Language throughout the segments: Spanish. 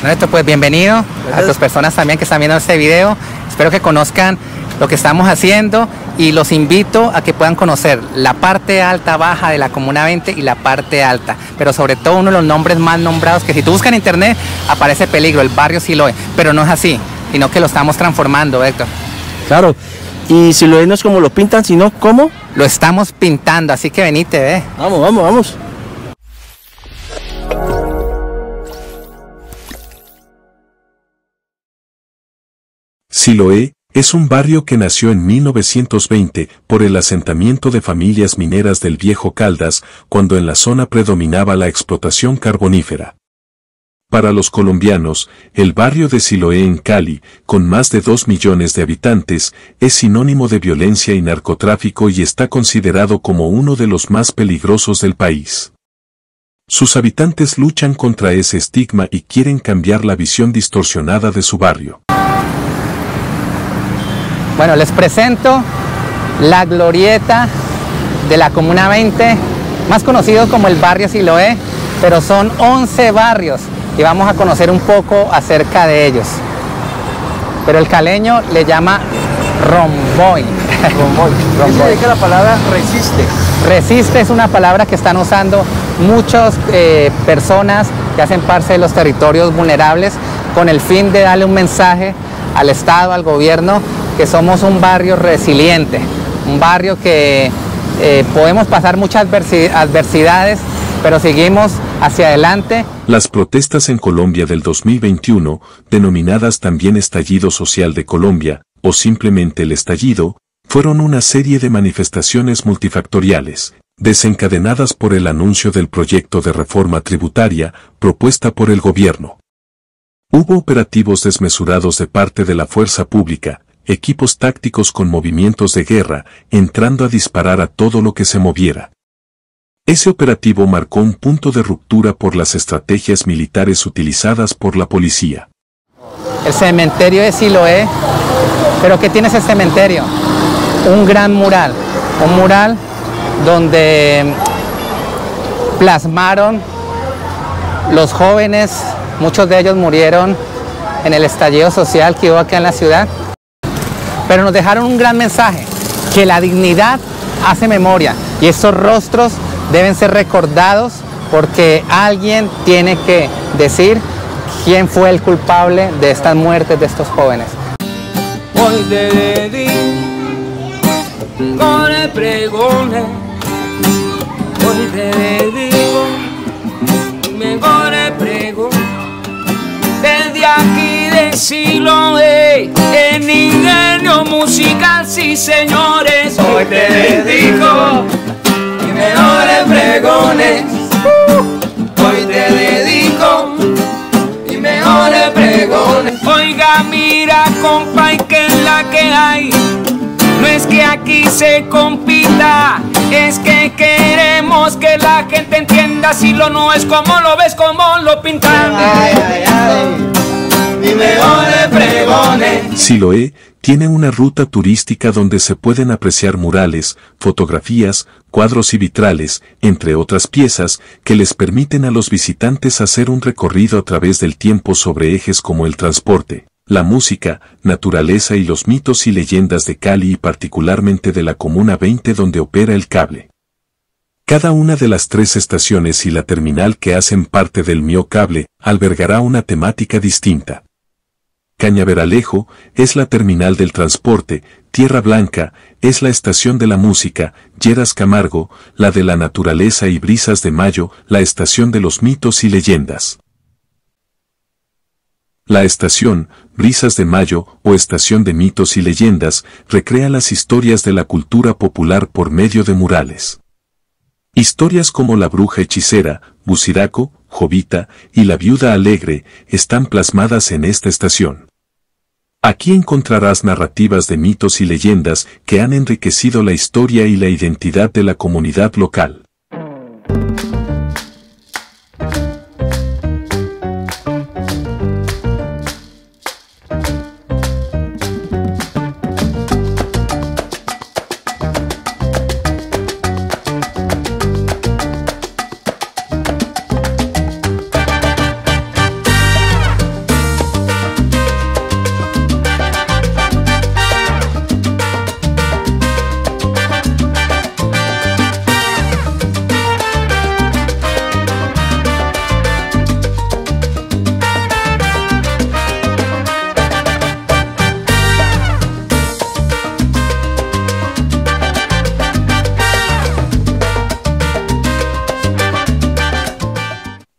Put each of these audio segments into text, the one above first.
Norberto, pues bienvenido. Gracias. A las personas también que están viendo este video. Espero que conozcan lo que estamos haciendo y los invito a que puedan conocer la parte alta, baja de la Comuna 20 y la parte alta, pero sobre todo uno de los nombres más nombrados que si tú buscas en internet aparece Peligro, el barrio Siloé, pero no es así, sino que lo estamos transformando, Héctor. Claro, y Siloé no es como lo pintan, sino como lo estamos pintando, así que venite, ve. Vamos, vamos, vamos. Siloé es un barrio que nació en 1920 por el asentamiento de familias mineras del Viejo Caldas, cuando en la zona predominaba la explotación carbonífera. Para los colombianos, el barrio de Siloé en Cali, con más de 2 millones de habitantes, es sinónimo de violencia y narcotráfico y está considerado como uno de los más peligrosos del país. Sus habitantes luchan contra ese estigma y quieren cambiar la visión distorsionada de su barrio. Bueno, les presento la glorieta de la Comuna 20, más conocido como el barrio Siloé, pero son 11 barrios y vamos a conocer un poco acerca de ellos. Pero el caleño le llama romboy. Romboy. ¿Qué es la palabra resiste? Resiste es una palabra que están usando muchas personas que hacen parte de los territorios vulnerables con el fin de darle un mensaje al Estado, al gobierno, que somos un barrio resiliente, un barrio que podemos pasar muchas adversidades, pero seguimos hacia adelante. Las protestas en Colombia del 2021, denominadas también Estallido Social de Colombia, o simplemente el estallido, fueron una serie de manifestaciones multifactoriales, desencadenadas por el anuncio del proyecto de reforma tributaria propuesta por el gobierno. Hubo operativos desmesurados de parte de la fuerza pública, equipos tácticos con movimientos de guerra, entrando a disparar a todo lo que se moviera. Ese operativo marcó un punto de ruptura por las estrategias militares utilizadas por la policía. El cementerio de Siloé, ¿pero qué tiene ese cementerio? Un gran mural, un mural donde plasmaron los jóvenes, muchos de ellos murieron en el estallido social que hubo acá en la ciudad, pero nos dejaron un gran mensaje, que la dignidad hace memoria y esos rostros deben ser recordados porque alguien tiene que decir quién fue el culpable de estas muertes de estos jóvenes. Hoy te dedico con el pregone, hoy te dedico mejor el pregón, desde aquí de Siloé, en ingenio musical, sí señores, hoy te dedico mis mejores pregones, hoy te dedico mis mejores pregones. Oiga, mira compa, y que es la que hay, no es que aquí se compita, es que queremos que la gente entienda si lo no es como lo ves, como lo pintan. Ay, ay, ay, mis mejores pregones. Siloé tiene una ruta turística donde se pueden apreciar murales, fotografías, cuadros y vitrales, entre otras piezas, que les permiten a los visitantes hacer un recorrido a través del tiempo sobre ejes como el transporte, la música, naturaleza y los mitos y leyendas de Cali y particularmente de la Comuna 20 donde opera el cable. Cada una de las 3 estaciones y la terminal que hacen parte del Mío Cable albergará una temática distinta. Cañaveralejo es la terminal del transporte, Tierra Blanca es la estación de la música, Lleras Camargo, la de la naturaleza y Brisas de Mayo, la estación de los mitos y leyendas. La estación, Brisas de Mayo, o Estación de Mitos y Leyendas, recrea las historias de la cultura popular por medio de murales. Historias como la bruja hechicera, Buciraco, Jovita y la viuda alegre están plasmadas en esta estación. Aquí encontrarás narrativas de mitos y leyendas que han enriquecido la historia y la identidad de la comunidad local.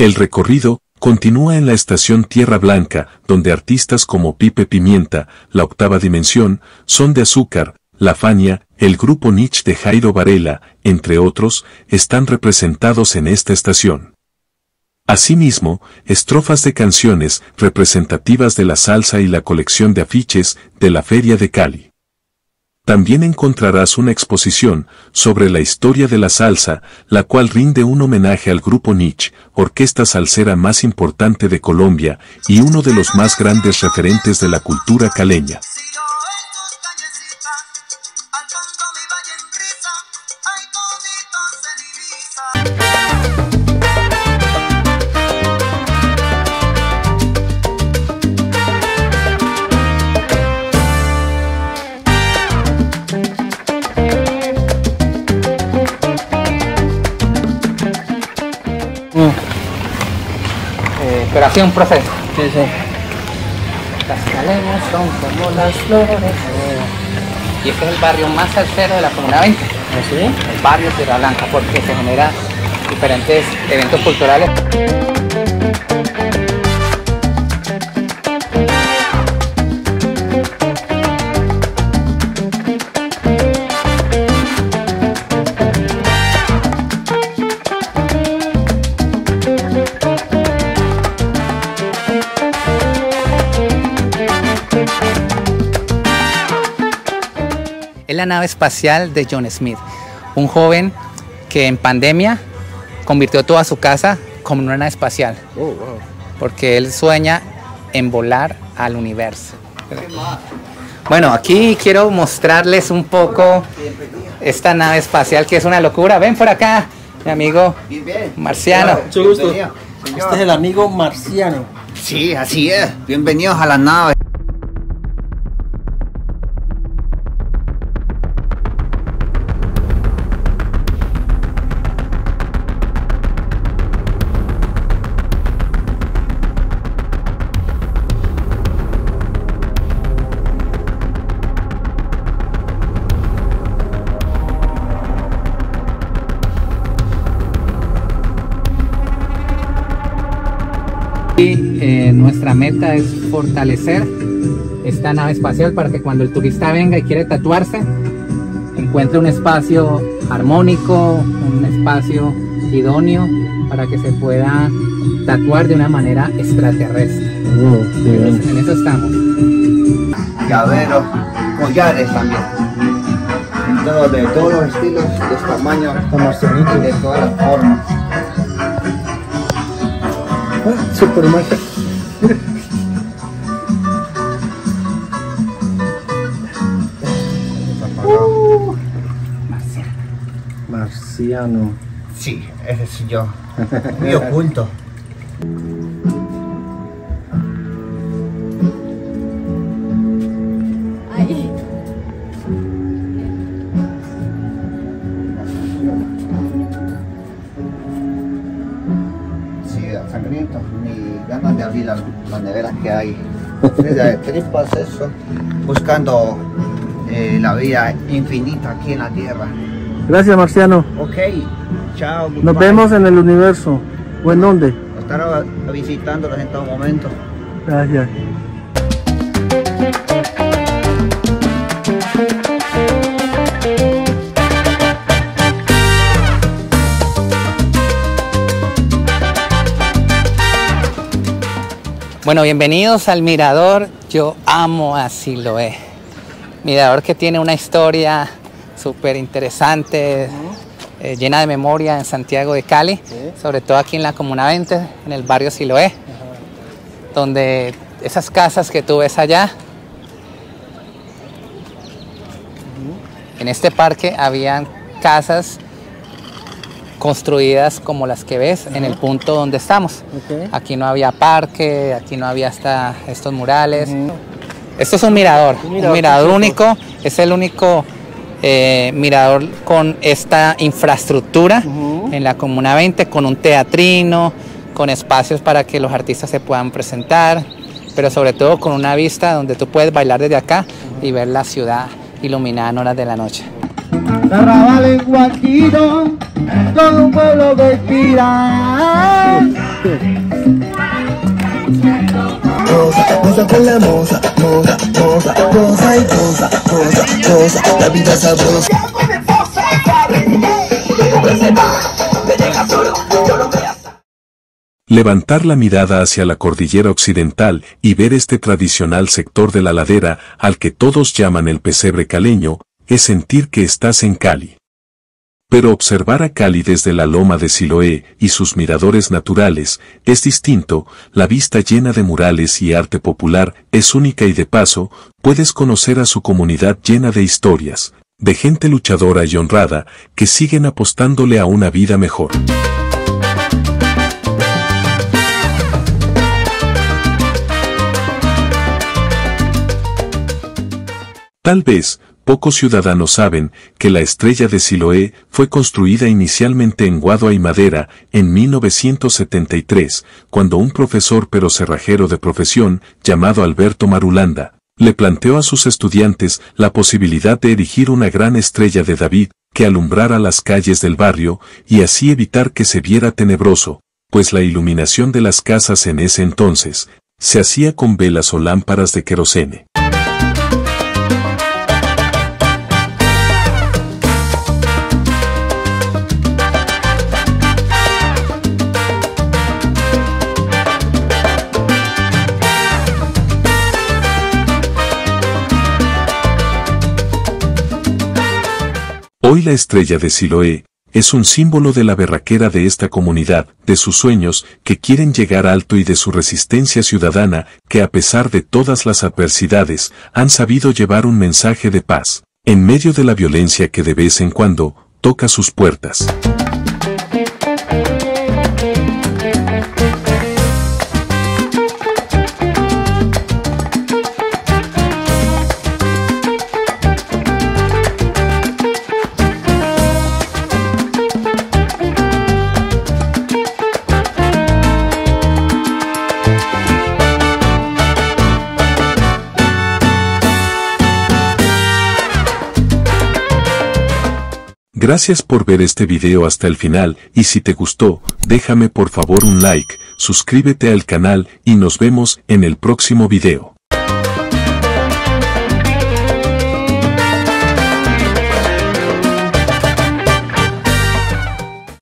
El recorrido continúa en la estación Tierra Blanca, donde artistas como Pipe Pimienta, La Octava Dimensión, Son de Azúcar, La Fania, el grupo Nietzsche de Jairo Varela, entre otros, están representados en esta estación. Asimismo, estrofas de canciones representativas de la salsa y la colección de afiches de la Feria de Cali. También encontrarás una exposición sobre la historia de la salsa, la cual rinde un homenaje al grupo Nietzsche, orquesta salsera más importante de Colombia y uno de los más grandes referentes de la cultura caleña. Pero así un proceso. Sí, sí. Las caleñas son como las flores. Y este es el barrio más salsero de la Comuna 20. ¿Así? El barrio Tierra Blanca, porque se generan diferentes eventos culturales. Es la nave espacial de John Smith, un joven que en pandemia convirtió toda su casa como una nave espacial. Oh, wow. Porque él sueña en volar al universo. Bueno, aquí quiero mostrarles un poco esta nave espacial que es una locura. Ven por acá, mi amigo Marciano. Mucho gusto. Este es el amigo Marciano. Sí, así es. Bienvenidos a la nave. Y nuestra meta es fortalecer esta nave espacial para que cuando el turista venga y quiere tatuarse, encuentre un espacio armónico, un espacio idóneo para que se pueda tatuar de una manera extraterrestre. En eso estamos. Llaveros, collares también. De todos los estilos, de los tamaños, y de todas las formas. Super magia. Marciano. Sí, ese soy yo. Muy oculto. Sangriento, ni ganas de abrir las neveras que hay. Desde tripas eso, buscando la vida infinita aquí en la tierra. Gracias, Marciano. Ok, chao. Nos vemos en el universo. ¿O en dónde? Estar visitándolos en todo momento. Gracias. Bueno, bienvenidos al Mirador. Yo amo a Siloé. Mirador que tiene una historia súper interesante, llena de memoria en Santiago de Cali, sobre todo aquí en la Comuna 20, en el barrio Siloé, donde esas casas que tú ves allá, en este parque habían casas construidas como las que ves en el punto donde estamos. Aquí no había parque, aquí no había hasta estos murales. Esto es un mirador único, es el único mirador con esta infraestructura en la Comuna 20, con un teatrino, con espacios para que los artistas se puedan presentar, pero sobre todo con una vista donde tú puedes bailar desde acá y ver la ciudad iluminada en horas de la noche. Carnaval en Guaquino. todo un pueblo que inspira. Moza con la moza, moza y cosa, la vida sabrosa. Levantar la mirada hacia la cordillera occidental y ver este tradicional sector de la ladera al que todos llaman el pesebre caleño, es sentir que estás en Cali. Pero observar a Cali desde la loma de Siloé y sus miradores naturales es distinto, la vista llena de murales y arte popular es única y de paso, puedes conocer a su comunidad llena de historias, de gente luchadora y honrada que siguen apostándole a una vida mejor. Tal vez, pocos ciudadanos saben que la estrella de Siloé fue construida inicialmente en guadua y madera en 1973, cuando un profesor pero cerrajero de profesión, llamado Alberto Marulanda, le planteó a sus estudiantes la posibilidad de erigir una gran estrella de David que alumbrara las calles del barrio y así evitar que se viera tenebroso, pues la iluminación de las casas en ese entonces se hacía con velas o lámparas de querosene. Hoy la estrella de Siloé es un símbolo de la berraquera de esta comunidad, de sus sueños que quieren llegar alto y de su resistencia ciudadana que a pesar de todas las adversidades han sabido llevar un mensaje de paz, en medio de la violencia que de vez en cuando toca sus puertas. Gracias por ver este video hasta el final y si te gustó, déjame por favor un like, suscríbete al canal y nos vemos en el próximo video.